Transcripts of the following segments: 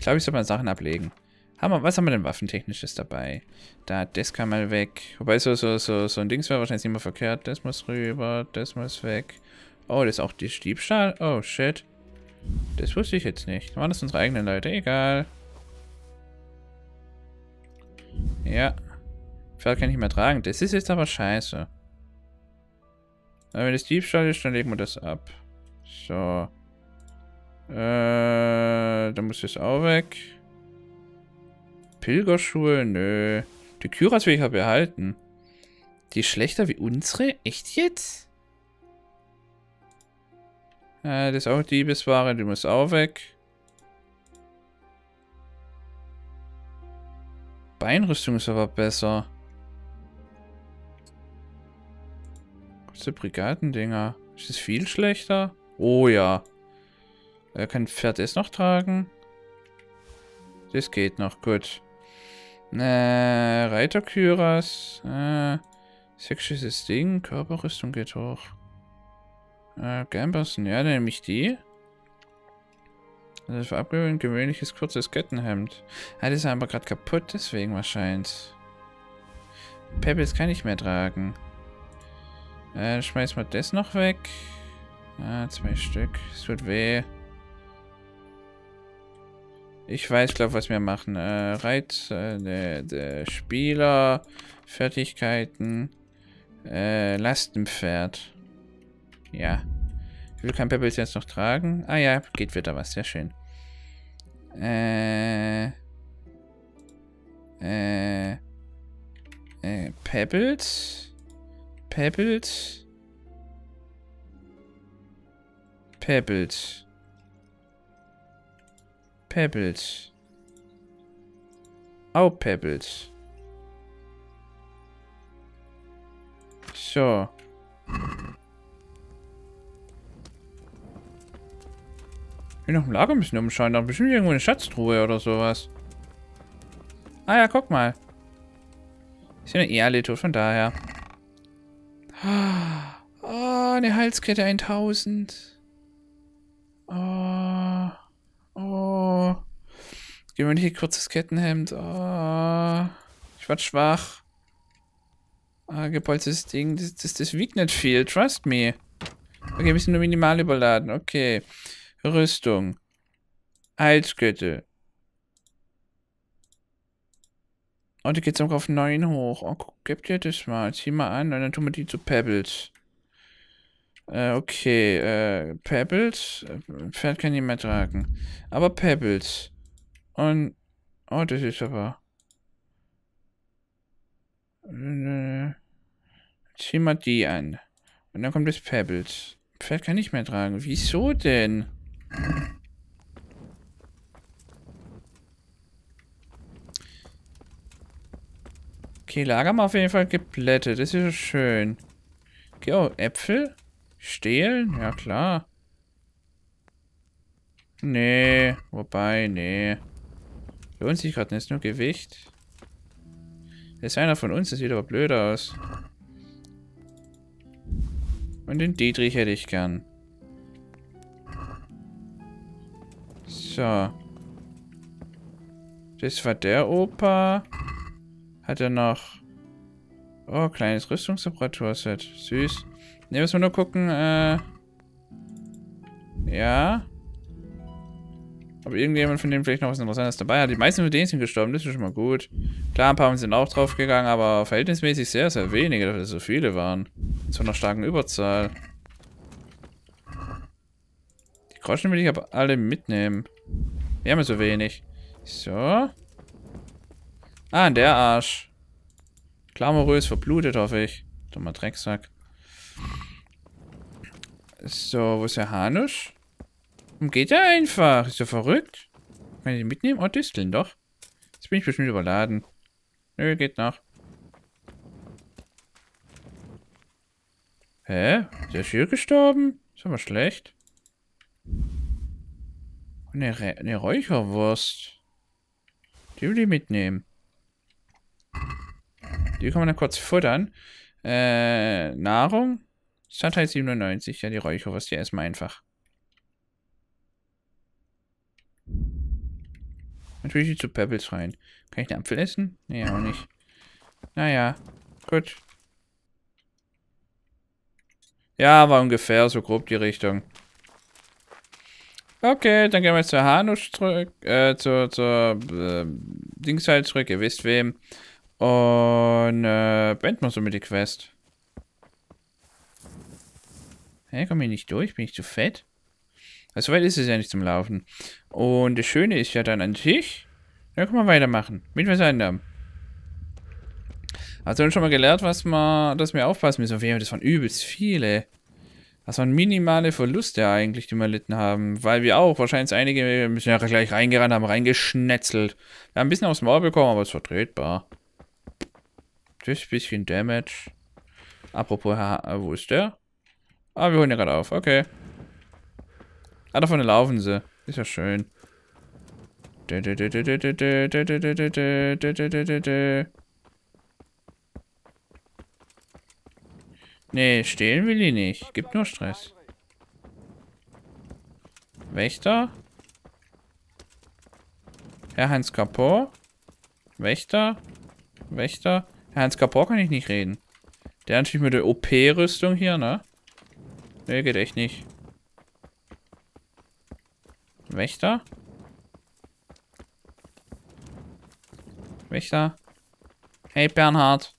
glaube, ich soll mal Sachen ablegen. Was haben wir denn waffentechnisches dabei? Da, das kann mal weg. Wobei so ein Dings wäre wahrscheinlich immer verkehrt. Das muss rüber, das muss weg. Oh, das ist auch die Diebstahl. Oh, shit. Das wusste ich jetzt nicht. Waren das unsere eigenen Leute? Egal. Ja. Pferd kann ich nicht mehr tragen. Das ist jetzt aber scheiße. Aber wenn das Diebstahl ist, dann legen wir das ab. So. Dann muss das auch weg. Pilgerschuhe? Nö. Die Kyras will ich ja behalten. Die ist schlechter wie unsere? Echt jetzt? Das ist auch Diebesware, die muss auch weg. Beinrüstung ist aber besser. Kurze Brigadendinger. Ist das viel schlechter? Oh ja. Kann Pferd das noch tragen? Das geht noch, gut. Reiterkyras. Sexuelles Ding. Körperrüstung geht hoch. Gamberson, ja, dann nehme ich die. Also für Abgewöhnung gewöhnliches kurzes Kettenhemd. Das ist aber gerade kaputt, deswegen wahrscheinlich. Pebbles kann ich mehr tragen. Schmeiß mal das noch weg. 2 Stück. Es tut weh. Ich weiß, glaube was wir machen. Spieler, Fertigkeiten, Lastenpferd. Ja. Ich will kein Pebbles jetzt noch tragen. Ah ja, geht wieder was. Sehr schön. Pebbles. Pebbles. Pebbles. Pebbles. Auch Pebbles. So. Hier noch im Lager müssen wir umschauen. Da bestimmt irgendwo eine Schatztruhe oder sowas. Ah ja, guck mal. Ist ja eine Ehrlito, von daher. Oh, eine Halskette 1000. Oh. Oh. Gewöhnlich kurzes Kettenhemd. Oh. Ich war schwach. Gepolstertes Ding. Das wiegt nicht viel. Trust me. Okay, wir müssen nur minimal überladen. Okay. Rüstung. Halskette. Und die geht sogar auf 9 hoch. Oh, guck, gebt ihr das mal. Zieh mal an und dann tun wir die zu Pebbles. Okay, Pebbles. Pferd kann nicht mehr tragen. Aber Pebbles. Und. Oh, das ist aber. Zieh mal die an. Und dann kommt das Pebbles. Pferd kann nicht mehr tragen. Wieso denn? Okay, Lager haben wir auf jeden Fall geplättet. Das ist ja schön. Okay, oh, Äpfel? Stehlen? Ja, klar. Nee, wobei, nee. Lohnt sich gerade nicht, nur Gewicht. Das ist einer von uns, das sieht aber blöd aus. Und den Dietrich hätte ich gern. So. Das war der Opa. Hat er noch... Oh, kleines Rüstungsreparaturset. Süß. Ne, müssen wir nur gucken, ja. Ob irgendjemand von denen vielleicht noch was Interessantes dabei hat. Die meisten von denen sind gestorben, das ist schon mal gut. Klar, ein paar sind auch draufgegangen, aber verhältnismäßig sehr, sehr wenige, dafür dass es so viele waren. In so einer starken Überzahl. Die Groschen will ich aber alle mitnehmen. Wir haben ja so wenig. So. Ah, der Arsch. Glamourös verblutet, hoffe ich. Dummer Drecksack. So, wo ist der Hanusch? Warum geht der einfach? Ist der verrückt? Kann ich den mitnehmen? Oh, Disteln doch. Jetzt bin ich bestimmt überladen. Nö, geht noch. Hä? Der ist hier gestorben? Ist aber schlecht. Eine Räucherwurst. Die will ich mitnehmen. Die kann man dann kurz futtern. Nahrung. Stadtteil 97. Ja, die Räucherwurst. Die essen wir einfach. Natürlich nicht zu Pebbles rein. Kann ich einen Apfel essen? Nee, auch nicht. Naja, gut. Ja, war ungefähr so grob die Richtung. Okay, dann gehen wir zur Hanusch zurück, zur Dings halt zurück, ihr wisst wem. Und, beenden wir somit die Quest. Hä, komm ich nicht durch? Bin ich zu fett? Also, so weit ist es ja nicht zum Laufen. Und das Schöne ist ja dann an sich, dann können wir weitermachen. Mit was anderem. Also, wir haben schon mal gelernt, dass wir aufpassen müssen. Auf jeden Fall, das waren übelst viele. Das waren minimale Verluste eigentlich, die wir erlitten haben. Weil wir auch, wahrscheinlich einige, müssen ja gleich reingerannt haben, reingeschnetzelt. Wir haben ein bisschen aufs Maul bekommen, aber es ist vertretbar. Das bisschen Damage. Apropos, wo ist der? Ah, wir holen ja gerade auf, okay. Ah, da vorne laufen sie. Ist ja schön. Nee, stehlen will ich nicht. Gibt nur Stress. Wächter. Herr Hans Kapor. Wächter. Wächter. Herr Hans Kapor kann ich nicht reden. Der hat natürlich mit der OP-Rüstung hier, ne? Nee, geht echt nicht. Wächter. Wächter. Hey, Bernhard.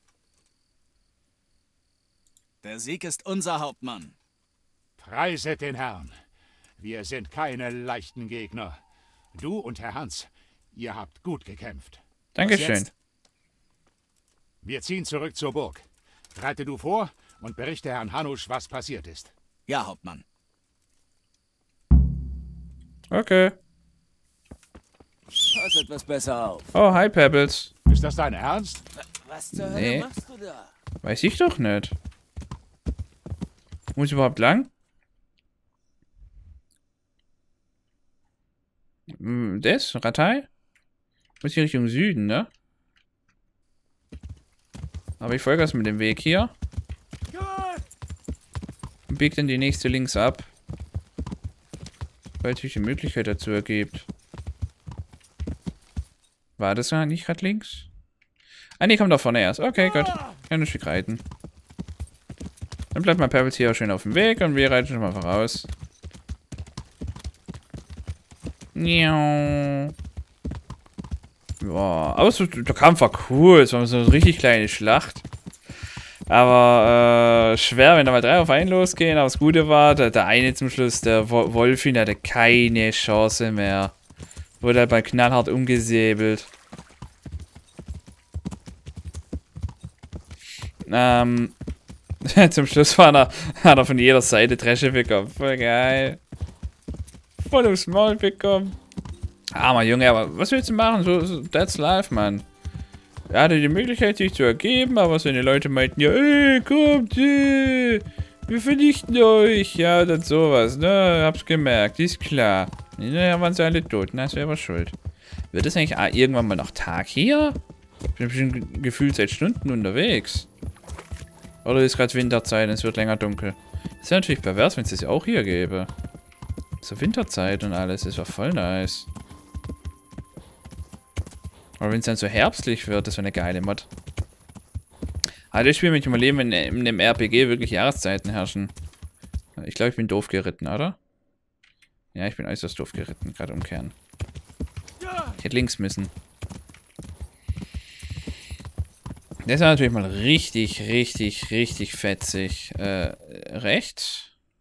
Der Sieg ist unser, Hauptmann. Preiset den Herrn. Wir sind keine leichten Gegner. Du und Herr Hans, ihr habt gut gekämpft. Dankeschön. Wir ziehen zurück zur Burg. Reite du vor und berichte Herrn Hanusch, was passiert ist. Ja, Hauptmann. Okay. Pass etwas besser auf. Oh, hi, Pebbles. Ist das dein Ernst? Was zur Nee. Hölle machst du da? Weiß ich doch nicht. Muss ich überhaupt lang? Das? Ratei? Muss ich Richtung Süden, ne? Aber ich folge das mit dem Weg hier. Und biege dann die nächste links ab. Weil sich die Möglichkeit dazu ergibt. War das ja nicht gerade links? Ah, nee, kommt da vorne erst. Okay, gut. Kann ein Stück reiten. Dann bleibt mein Pebbles hier auch schön auf dem Weg und wir reiten schon mal voraus. Ja, aber so, der Kampf war cool. Es war so eine richtig kleine Schlacht. Aber schwer, wenn da mal 3 auf 1 losgehen. Aber das Gute war, der eine zum Schluss, der Wolfin, hatte keine Chance mehr. Wurde halt mal knallhart umgesäbelt. Zum Schluss hat er von jeder Seite Dresche bekommen. Voll geil. Voll aufs Maul bekommen. Armer Junge, aber was willst du machen? So, that's life, Mann. Er hatte die Möglichkeit, sich zu ergeben, aber seine Leute meinten ja, ey, kommt, wir vernichten euch. Ja, dann sowas, ne? Hab's gemerkt, ist klar. Naja, waren sie alle tot, na, selber schuld. Wird es eigentlich irgendwann mal noch Tag hier? Ich bin bestimmt gefühlt seit Stunden unterwegs. Oder ist gerade Winterzeit und es wird länger dunkel. Das wäre natürlich pervers, wenn es das ja auch hier gäbe. So Winterzeit und alles, das war voll nice. Aber wenn es dann so herbstlich wird, das wäre eine geile Mod. Aber das Spiel möchte ich mal leben, wenn in dem RPG wirklich Jahreszeiten herrschen. Ich glaube, ich bin doof geritten, oder? Ja, ich bin äußerst doof geritten, gerade umkehren. Ich hätte links müssen. Das ist natürlich mal richtig, richtig, richtig fetzig. Rechts?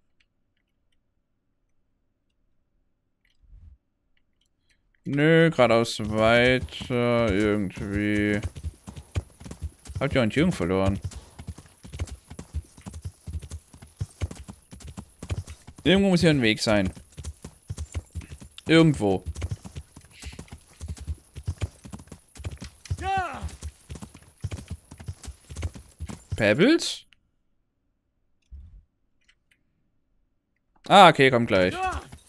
Nö, geradeaus weiter, irgendwie. Habt ihr Orientierung verloren? Irgendwo muss hier ein Weg sein. Irgendwo. Pebbles? Ah, okay, kommt gleich.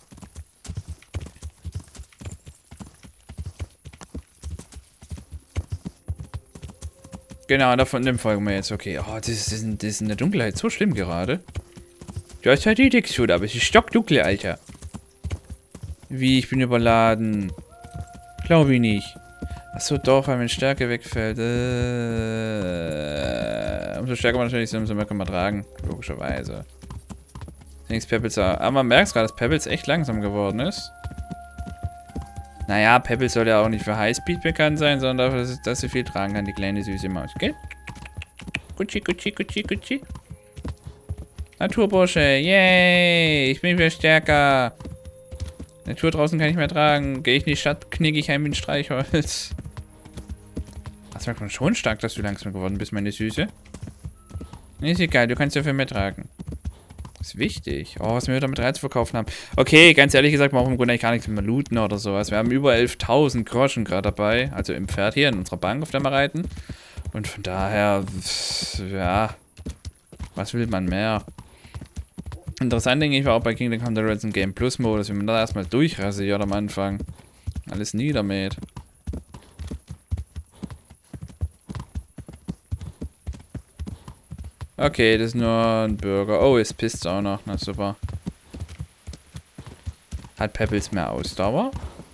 Genau, davon dem folgen wir jetzt. Okay, oh, das ist in der Dunkelheit so schlimm gerade. Du hast halt die Textur, aber es ist stockdunkel, Alter. Wie, ich bin überladen. Glaube ich nicht. Achso, doch, weil wenn Stärke wegfällt. Umso stärker man natürlich ist, umso mehr kann man tragen. Logischerweise. Pebbles, aber man merkt gerade, dass Pebbles echt langsam geworden ist. Naja, Pebbles soll ja auch nicht für Highspeed bekannt sein, sondern dafür, dass sie viel tragen kann, die kleine süße Maus. Gell? Gucci, Gucci, Gucci, Gucci. Naturbursche, yay! Ich bin wieder stärker. Natur draußen kann ich mehr tragen. Gehe ich in die Stadt, knicke ich ein wie ein Streichholz. Das merkt man schon stark, dass du langsam geworden bist, meine Süße. Ist egal, du kannst ja für mehr tragen. Das ist wichtig. Oh, was wir wieder mit Reiz verkaufen haben. Okay, ganz ehrlich gesagt, wir brauchen im Grunde eigentlich gar nichts mehr looten oder sowas. Wir haben über 11.000 Groschen gerade dabei. Also im Pferd hier, in unserer Bank, auf der wir reiten. Und von daher, ja, was will man mehr? Interessant, denke ich, war auch bei Kingdom Come Deliverance ein Game Plus Modus, wenn man da erstmal durchrasiert am Anfang. Alles niedermäht. Okay, das ist nur ein Burger. Oh, es pisst auch noch. Na super. Hat Pebbles mehr Ausdauer?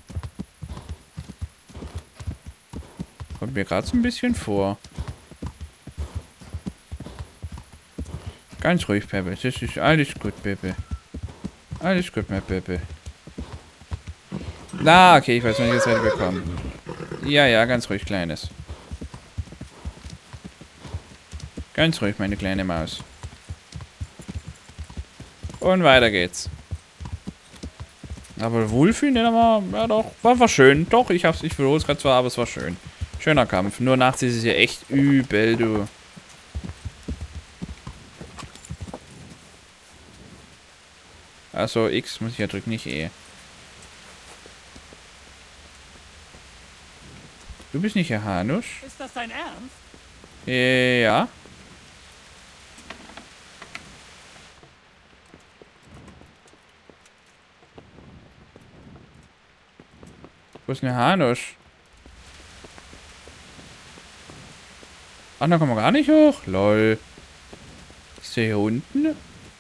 Kommt mir gerade so ein bisschen vor. Ganz ruhig, Pebbles. Das ist alles gut, Baby. Alles gut, mein Baby. Na, okay, ich weiß noch nicht, was wir bekommen. Ja, ja, ganz ruhig, Kleines. Ganz ruhig, meine kleine Maus. Und weiter geht's. Aber wohlfühlen, den aber, ja doch, war schön. Doch, ich verlor es gerade zwar, aber es war schön. Schöner Kampf. Nur nachts ist es hier echt übel, du. Also X muss ich ja drücken, nicht E. Du bist nicht Herr Hanusch? Ist das dein Ernst? Ja. Wo ist denn der Hanusch? Ach, da kommen wir gar nicht hoch. Lol. Ist der hier unten?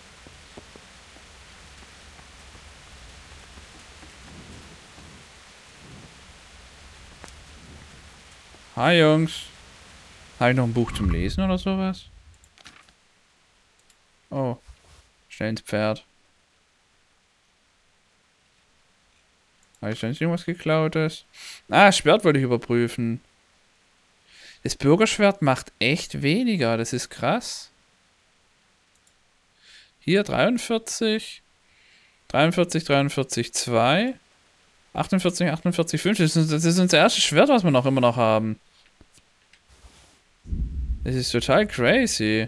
Hi, Jungs. Habe ich noch ein Buch zum Lesen oder sowas? Oh. Schnell ins Pferd. Habe ich sonst irgendwas geklautes? Ah, das Schwert wollte ich überprüfen. Das Bürgerschwert macht echt weniger. Das ist krass. Hier 43. 43, 43, 2. 48, 48, 5. Das ist unser erstes Schwert, was wir noch immer noch haben. Das ist total crazy.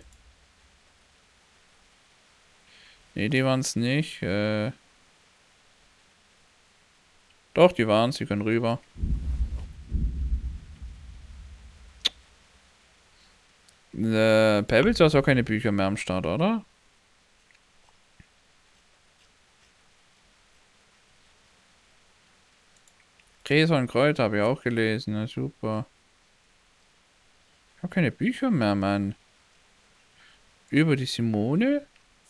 Nee, die waren es nicht. Doch, die waren es. Die können rüber. Pebbles, du hast auch keine Bücher mehr am Start, oder? Gräser und Kräuter habe ich auch gelesen. Na super. Ich habe keine Bücher mehr, Mann. Über die Simone?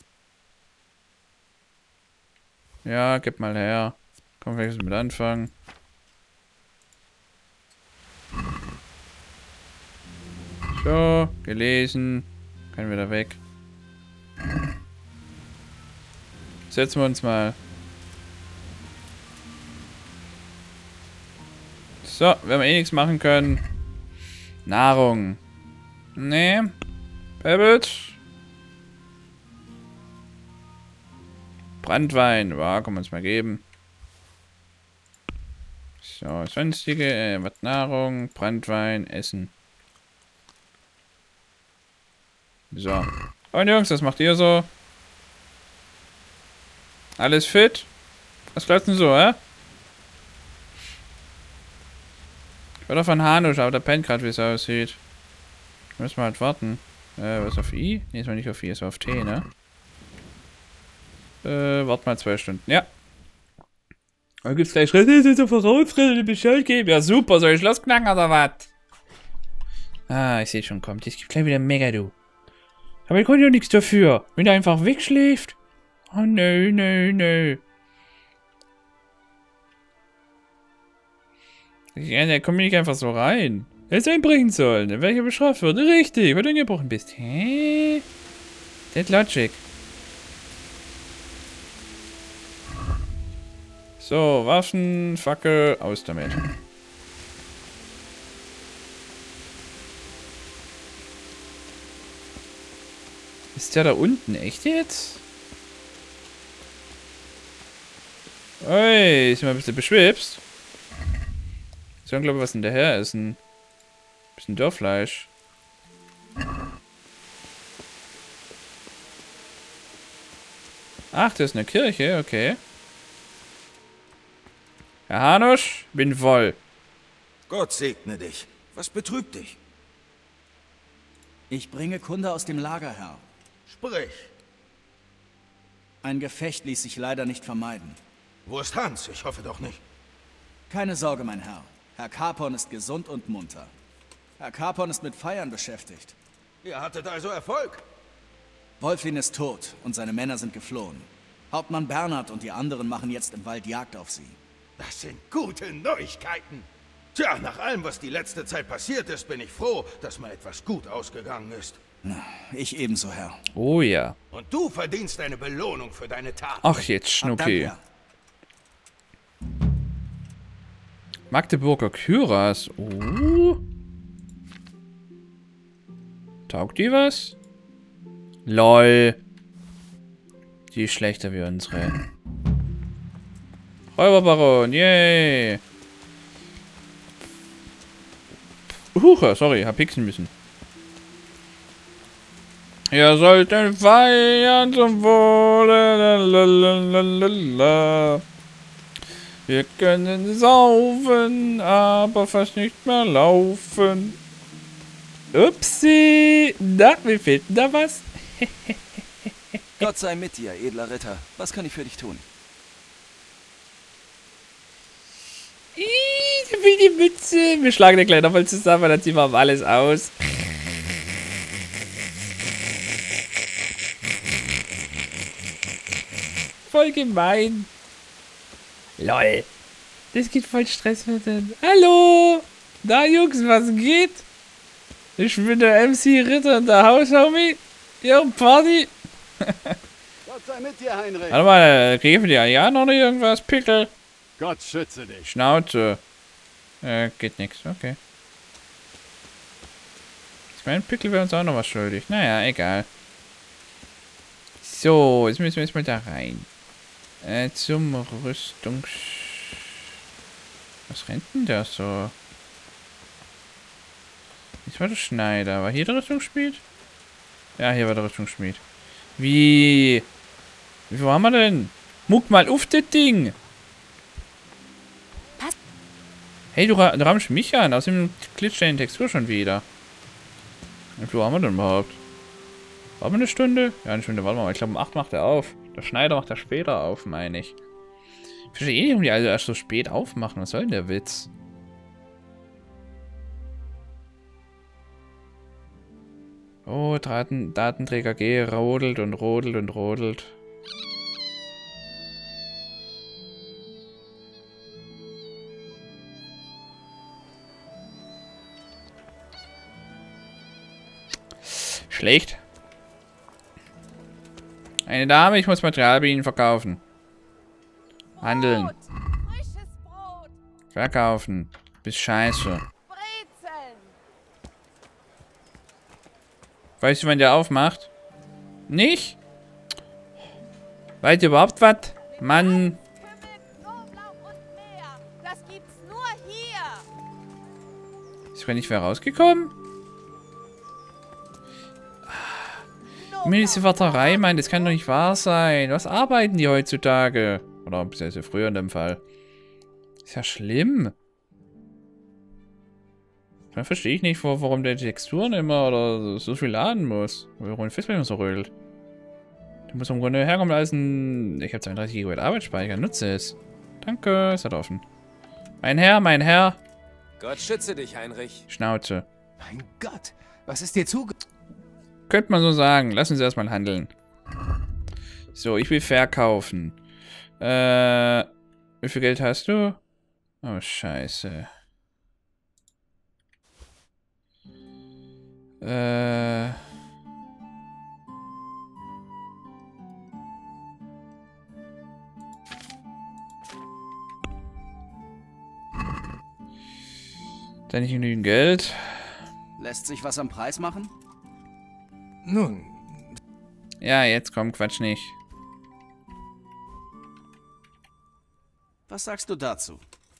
Ja, gib mal her. Komm, gleich mit anfangen. So, gelesen. Können wir da weg. Setzen wir uns mal. So, wenn wir eh nichts machen können. Nahrung. Nee. Pebbles. Brandwein. Ja, kann man uns mal geben. So, sonstige, was Nahrung, Brandwein, Essen. So. Und Jungs, was macht ihr so? Alles fit? Was läuft denn so, hä? Ich war doch von Hanusch, aber der pennt gerade, wie es aussieht. Müssen wir halt warten. Was auf I? Ne, ist mal nicht auf I, ist auf T, ne? Wart mal 2 Stunden. Ja. Dann gibt's gleich Schritte, so vorausrennen, Bescheid geben. Ja, super, soll ich losknacken oder was? Ah, ich sehe schon, kommt. Jetzt gibt gleich wieder mega, du. Aber ich konnte ja nichts dafür. Wenn er einfach wegschläft. Oh, nö, nö, nö. Der kommt nicht einfach so rein. Er hätte einbrechen sollen. Dann wäre ich ja bestraft worden. Richtig, weil du eingebrochen bist. Hä? Dead Logic. So, Waffen, Fackel, aus damit. Ist der da unten? Echt jetzt? Ui, ist mal ein bisschen beschwipst. So, glaube ich, was denn daher ist. Ein bisschen Dörrfleisch. Ach, das ist eine Kirche, okay. Herr Hanusch, bin voll. Gott segne dich. Was betrübt dich? Ich bringe Kunde aus dem Lager, Herr. Sprich. Ein Gefecht ließ sich leider nicht vermeiden. Wo ist Hans? Ich hoffe doch nicht. Keine Sorge, mein Herr. Herr Capon ist gesund und munter. Herr Capon ist mit Feiern beschäftigt. Ihr hattet also Erfolg. Wolflin ist tot und seine Männer sind geflohen. Hauptmann Bernhard und die anderen machen jetzt im Wald Jagd auf sie. Das sind gute Neuigkeiten. Tja, nach allem, was die letzte Zeit passiert ist, bin ich froh, dass mal etwas gut ausgegangen ist. Ich ebenso, Herr. Oh ja. Und du verdienst eine Belohnung für deine Taten. Ach, jetzt Schnucki. Danke. Magdeburger Küras. Oh. Taugt die was? LOL. Die ist schlechter wie unsere. Räuberbaron, yay. Sorry, hab pixen müssen. Ihr sollten feiern zum Wohle. Lalalala. Wir können saufen, aber fast nicht mehr laufen. Upsi. Na, wie fehlt denn da was? Gott sei mit dir, edler Ritter. Was kann ich für dich tun? Ich will die Mütze. Wir schlagen den gleich nochmal zusammen, dann ziehen wir mal alles aus. Voll gemein. LOL. Das geht voll Stress mit den. Hallo. Da, Jungs, was geht? Ich bin der MC Ritter und der Haushomie. Ihr Party. Gott sei mit dir, Heinrich. Warte mal, kriege ich für die Alianer oder irgendwas? Pickel. Gott schütze dich. Schnauze. Geht nix, okay. Ich meine, Pickel wäre uns auch noch was schuldig. Naja, egal. So, jetzt müssen wir erstmal da rein. Zum Rüstungs... Was rennt denn da so? Das war der Schneider. War hier der Rüstungsschmied? Ja, hier war der Rüstungsschmied. Wie viel haben wir denn? Muck mal auf das Ding! Hey, du rammst mich an. Außerdem glitscht deine Textur schon wieder. Wie viel haben wir denn überhaupt? War wir eine Stunde? Ja, eine Stunde, warte mal. Ich glaube, um 8 macht er auf. Der Schneider macht er später auf, meine ich. Ich verstehe eh nicht, warum die also erst so spät aufmachen. Was soll denn der Witz? Oh, Datenträger G rodelt und rodelt und rodelt. Schlecht. Eine Dame, ich muss Material bei Ihnen verkaufen. Handeln. Brot, frisches Brot, Verkaufen. Bis scheiße. Brezeln. Weißt du, wann der aufmacht? Nicht? Weißt du überhaupt was? Mann. Kümmel, Knoblauch und mehr. Das gibt's nur hier. Ist gar nicht wer rausgekommen? Mir diese Warterei, Mann, das kann doch nicht wahr sein. Was arbeiten die heutzutage? Oder beziehungsweise früher in dem Fall. Ist ja schlimm. Dann verstehe ich nicht, warum der Texturen immer oder so viel laden muss. Warum ein Festplatte so rödelt. Der muss im Grunde herkommen als ein... Ich habe 32 GB Arbeitsspeicher, nutze es. Danke, ist halt offen. Mein Herr, mein Herr. Gott schütze dich, Heinrich. Schnauze. Mein Gott, was ist dir zuge... Könnte man so sagen. Lass uns erstmal handeln. So, ich will verkaufen. Wie viel Geld hast du? Oh, scheiße. Da nicht genügend Geld. Lässt sich was am Preis machen? Nun, Ja, jetzt komm, quatsch nicht. Was sagst du dazu?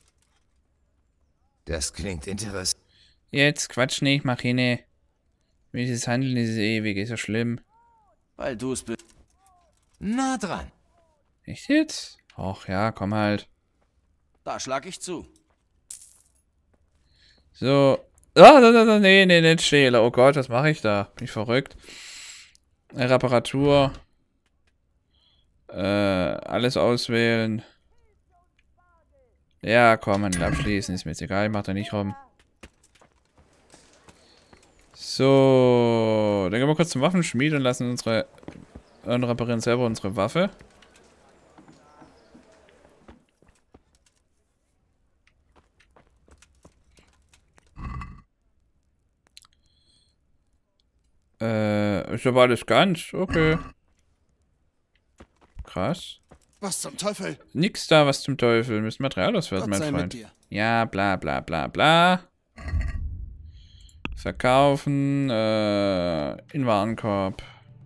das klingt interessant. Jetzt quatsch nicht, mach hin. Dieses Handeln ist ewig, ist ja schlimm. Weil du es bist. Nah dran. Echt jetzt? Och ja, komm halt. Da schlag ich zu. So. Nee, nicht stehlen. Oh Gott, was mache ich da? Bin ich verrückt? Reparatur. Alles auswählen. Ja, komm, Handel abschließen. Ist mir jetzt egal, ich mach da nicht rum. So. Dann gehen wir kurz zum Waffenschmied und lassen und reparieren selber unsere Waffe. Ist aber alles ganz. Okay. Krass. Was zum Teufel? Nix da, was zum Teufel. Müssen Material auswerten, mein Freund. Ja, bla bla bla bla. Verkaufen. In Warenkorb.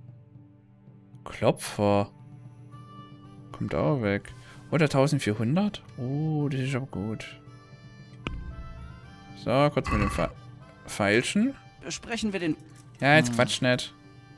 Klopfer. Kommt auch weg. Oder 1400? Oh, das ist aber gut. So, kurz mit dem Feilschen. Besprechen wir den... Ja, jetzt quatsch nicht.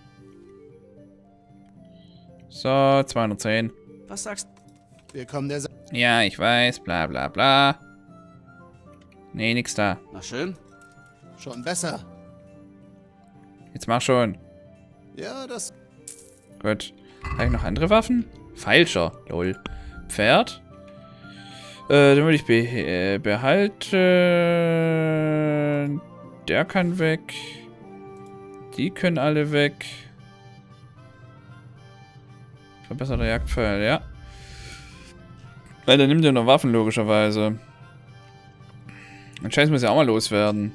So, 210. Was sagst Wir kommen der Sache. Ja, ich weiß, bla bla bla. Nee, nix da. du? Na schön. Schon besser. Jetzt mach schon. Ja, das. Gut. Habe ich noch andere Waffen? Feilscher. Lol. Pferd. Den würde ich behalten. Der kann weg. Die können alle weg. Verbesserter Jagdpfeil, ja. Weil der nimmt ja noch Waffen, logischerweise. Und Scheiß muss ja auch mal loswerden.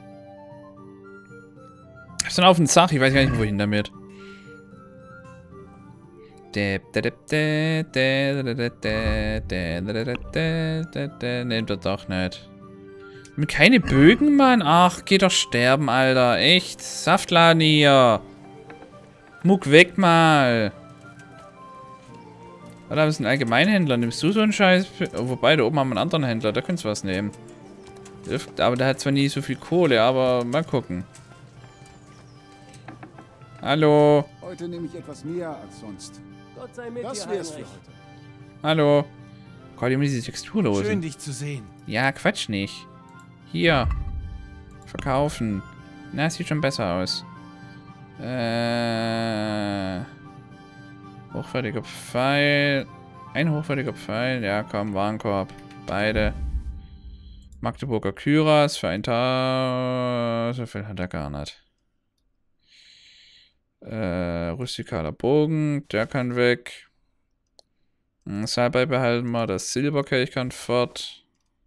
Ist dann auf den Zach, ich weiß gar nicht, wohin damit. Nehmt er doch nicht. Mit keine Bögen, Mann? Ach, geh doch sterben, Alter. Echt. Saftladen hier. Muck weg mal. Oder haben wir einen Allgemeinhändler? Nimmst du so einen Scheiß? Wobei, da oben haben wir einen anderen Händler. Da könntest du was nehmen. Aber der hat zwar nie so viel Kohle, aber mal gucken. Hallo. Heute nehme ich etwas mehr als sonst. Gott sei mit Das dir, wär's für Heinrich. heute. Hallo. Gott, ich muss diese Textur losen. Schön, dich zu sehen. Ja, Quatsch nicht. Hier. Verkaufen. Na, sieht schon besser aus. Hochwertiger Pfeil. Ein hochwertiger Pfeil. Ja, komm, Warenkorb. Beide. Magdeburger Kyras für 1000. So viel hat er gar nicht. Rustikaler Bogen. Der kann weg. Salbei behalten wir. Das Silberkelch kann fort.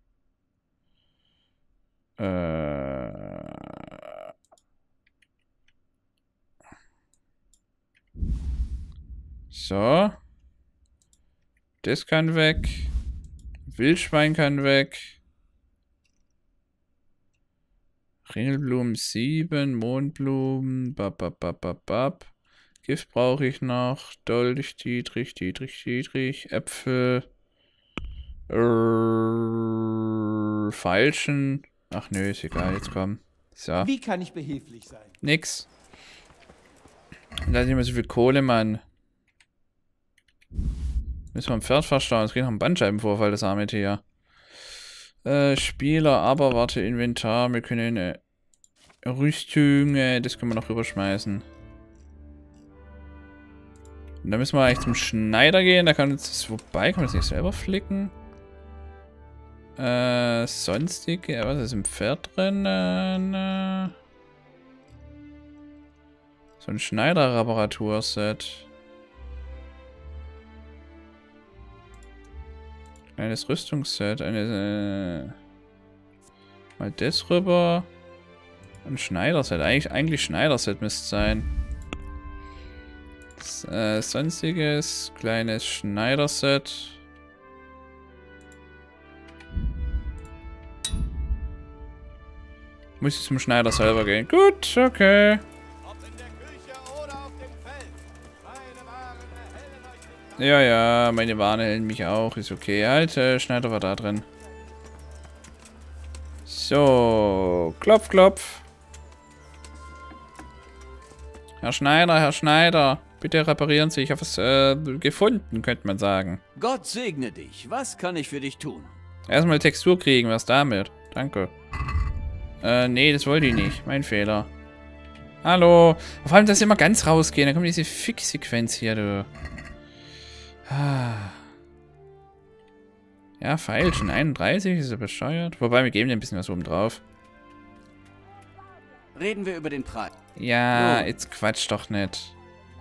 So. Das kann weg. Wildschwein kann weg. Ringelblumen 7, Mondblumen, bababababab. Gift brauche ich noch. Dolch, Dietrich, Äpfel. Feilschen. Ach nö, ist egal, jetzt komm. So. Wie kann ich behilflich sein? Nix. Da ist nicht mehr so viel Kohle, Mann. Müssen wir ein Pferd verstauen. Es geht noch ein Bandscheibenvorfall, das arme Tier. Spieler, aber warte, Inventar. Wir können eine Rüstung, das können wir noch rüberschmeißen. Und dann müssen wir eigentlich zum Schneider gehen. Da kann uns das vorbei. Kann man das nicht selber flicken? Sonstige, was ist im Pferd drin? So ein Schneider-Reparaturset. Kleines Rüstungsset. Mal das rüber. Ein Schneiderset. Eigentlich Schneiderset müsste es sein. Sonstiges kleines Schneiderset. Muss ich zum Schneider selber gehen? Gut, okay. Ja, ja, meine Waren erhellen mich auch. Ist okay. Halt, Schneider war da drin. So, klopf, klopf. Herr Schneider, bitte reparieren Sie. Ich habe was gefunden, könnte man sagen. Gott segne dich. Was kann ich für dich tun? Erstmal Textur kriegen, was damit? Danke. Nee, das wollte ich nicht. Mein Fehler. Hallo. Vor allem, dass sie immer ganz rausgehen. Dann kommt diese Fix-Sequenz hier, du. Ja, Pfeil schon 31, ist ja bescheuert. Wobei, wir geben dir ein bisschen was oben drauf. Reden wir über den Preis. Ja, jetzt quatsch doch nicht.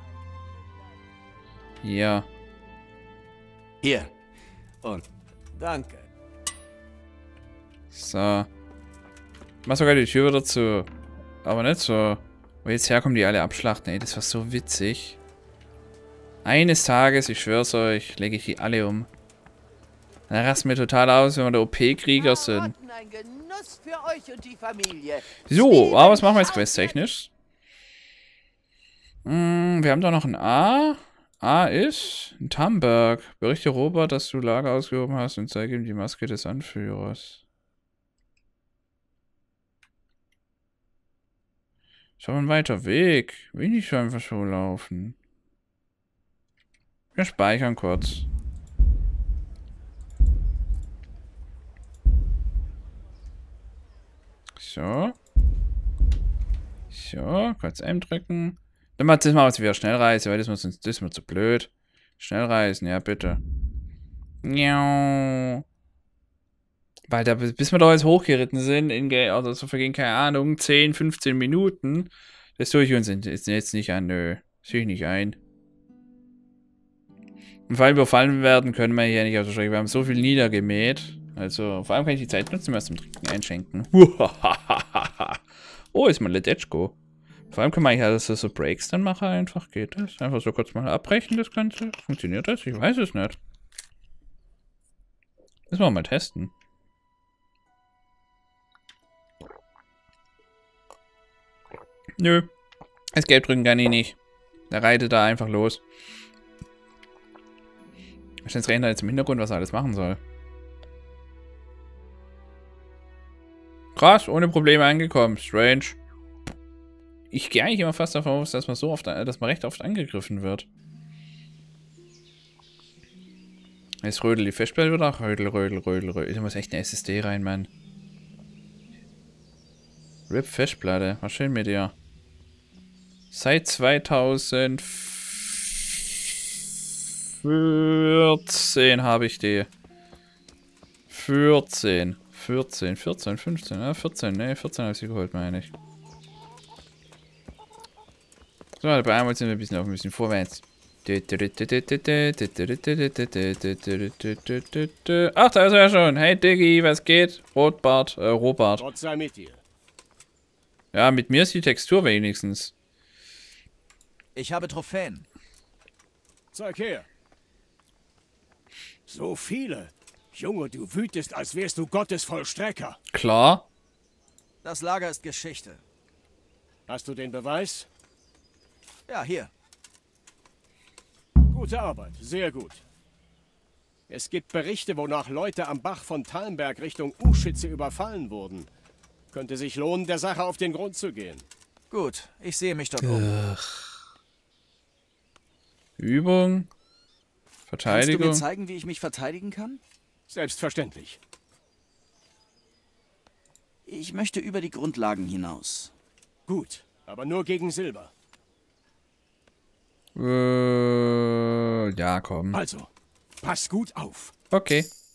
Hier. Hier. Und danke. So. Mach sogar die Tür wieder zu. Aber nicht so. Wo jetzt herkommen, die alle abschlachten. Ey, das war so witzig. Eines Tages, ich schwör's euch, lege ich die alle um. Dann rasten wir total aus, wenn wir der OP-Krieger sind. Ein Genuss für euch und die Familie. So, aber was machen wir jetzt questtechnisch? Wir haben da noch ein A. A ist ein Tamberg. Berichte Robert, dass du Lager ausgehoben hast und zeige ihm die Maske des Anführers. Ist aber ein weiter Weg. Will nicht einfach so laufen. Wir speichern kurz. So. So, kurz M drücken. Dann machen wir jetzt wieder Schnellreise, weil das ist mir zu blöd. Schnellreisen, ja bitte. Weil da, bis wir da jetzt hochgeritten sind, also so vergehen, keine Ahnung, 10, 15 Minuten. Das tue ich uns jetzt nicht an, nö. Sehe ich nicht ein. Und vor allem überfallen werden können wir hier nicht auf der Strecke. Wir haben so viel niedergemäht. Also, vor allem kann ich die Zeit nutzen, was zum Trinken einschenken. Oh, ist mal Ledetschko. Vor allem kann man ja so Breaks dann machen, einfach geht das. Einfach so kurz mal abbrechen, das Ganze. Funktioniert das? Ich weiß es nicht. Müssen wir mal testen. Nö. Das Gelb drücken kann ich nicht. Der reitet da einfach los. Wahrscheinlich reden da jetzt im Hintergrund, was er alles machen soll. Krass, ohne Probleme angekommen. Strange. Ich gehe eigentlich immer fast davon aus, dass man so oft, dass man recht oft angegriffen wird. Jetzt rödel die Festplatte wieder. Rödel. Ich muss echt eine SSD rein, Mann. RIP Festplatte. Was schön mit dir. Seit 2014 habe ich die. 14, 15. Ja, 14, ne, 14 habe ich sie geholt, meine ich. So, bei einmal sind wir ein bisschen vorwärts. Ach, da ist er ja schon. Hey, Diggi, was geht? Robart. Gott sei mit dir. Ja, mit mir ist die Textur wenigstens. Ich habe Trophäen. Zeig her. So viele. Junge, du wütest, als wärst du Gottes Vollstrecker. Klar. Das Lager ist Geschichte. Hast du den Beweis? Ja, hier. Gute Arbeit, sehr gut. Es gibt Berichte, wonach Leute am Bach von Talmberg Richtung Uschitze überfallen wurden. Könnte sich lohnen, der Sache auf den Grund zu gehen. Gut, ich sehe mich dort um. Übung. Verteidigung. Kannst du mir zeigen, wie ich mich verteidigen kann? Selbstverständlich. Ich möchte über die Grundlagen hinaus. Gut, aber nur gegen Silber. Ja, komm. Also, pass gut auf. Okay.